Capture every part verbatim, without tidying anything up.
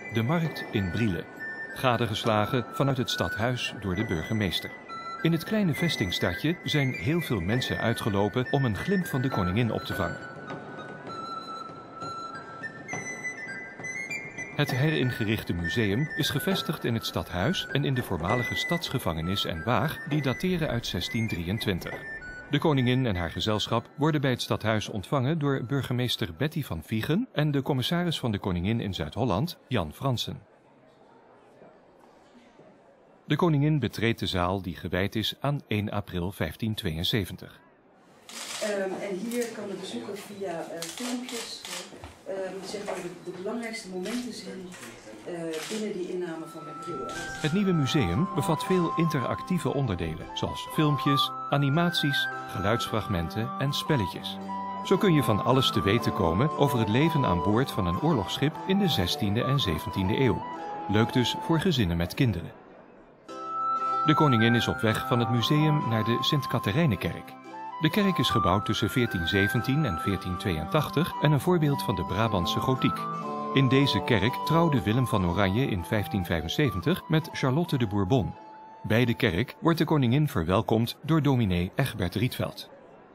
De markt in Brielle, gadegeslagen vanuit het stadhuis door de burgemeester. In het kleine vestingstadje zijn heel veel mensen uitgelopen om een glimp van de koningin op te vangen. Het heringerichte museum is gevestigd in het stadhuis en in de voormalige stadsgevangenis en waag die dateren uit zestien drieëntwintig. De koningin en haar gezelschap worden bij het stadhuis ontvangen door burgemeester Betty van Viegen en de commissaris van de koningin in Zuid-Holland, Jan Fransen. De koningin betreedt de zaal die gewijd is aan één april vijftientweeënzeventig. Um, en hier kan de bezoeker via uh, filmpjes uh, zeg maar de, de belangrijkste momenten zien uh, binnen die inname van de Brielle. Het nieuwe museum bevat veel interactieve onderdelen, zoals filmpjes, animaties, geluidsfragmenten en spelletjes. Zo kun je van alles te weten komen over het leven aan boord van een oorlogsschip in de zestiende en zeventiende eeuw. Leuk dus voor gezinnen met kinderen. De koningin is op weg van het museum naar de Sint-Catharijnekerk. De kerk is gebouwd tussen veertien zeventien en veertien tweeëntachtig en een voorbeeld van de Brabantse gotiek. In deze kerk trouwde Willem van Oranje in vijftien vijfenzeventig met Charlotte de Bourbon. Bij de kerk wordt de koningin verwelkomd door dominee Egbert Rietveld.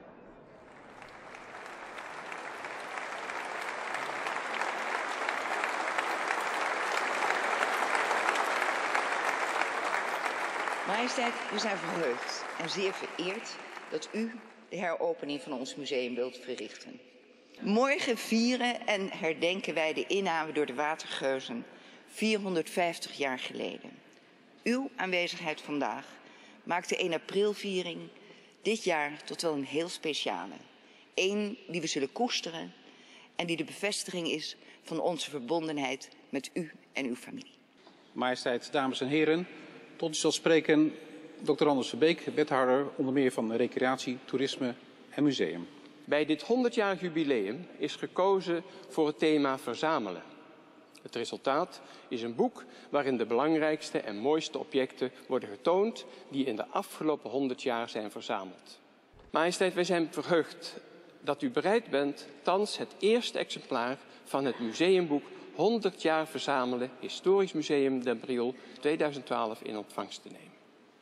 Majesteit, we zijn verheugd en zeer vereerd dat u de heropening van ons museum wilt verrichten. Morgen vieren en herdenken wij de inname door de watergeuzen vierhonderdvijftig jaar geleden. Uw aanwezigheid vandaag maakt de één april viering dit jaar tot wel een heel speciale. Eén die we zullen koesteren en die de bevestiging is van onze verbondenheid met u en uw familie. Majesteit, dames en heren, tot u zal spreken dokter Anders Verbeek, wethouder onder meer van recreatie, toerisme en museum. Bij dit honderdjarig jubileum is gekozen voor het thema verzamelen. Het resultaat is een boek waarin de belangrijkste en mooiste objecten worden getoond die in de afgelopen honderd jaar zijn verzameld. Majesteit, wij zijn verheugd dat u bereid bent thans het eerste exemplaar van het museumboek honderd jaar verzamelen Historisch Museum Den Briel tweeduizend twaalf in ontvangst te nemen.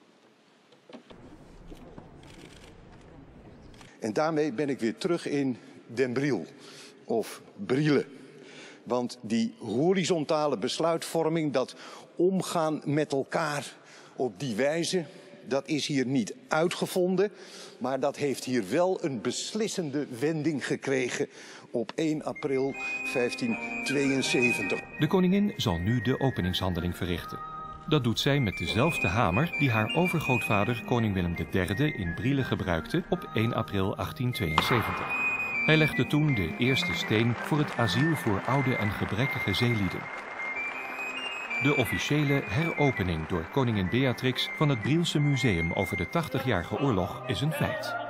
En daarmee ben ik weer terug in Den Briel, of Brielle. Want die horizontale besluitvorming, dat omgaan met elkaar op die wijze, dat is hier niet uitgevonden. Maar dat heeft hier wel een beslissende wending gekregen op één april vijftien tweeënzeventig. De koningin zal nu de openingshandeling verrichten. Dat doet zij met dezelfde hamer die haar overgrootvader koning Willem de derde in Brielle gebruikte op één april achttien tweeënzeventig. Hij legde toen de eerste steen voor het asiel voor oude en gebrekkige zeelieden. De officiële heropening door koningin Beatrix van het Brielse Museum over de tachtigjarige oorlog is een feit.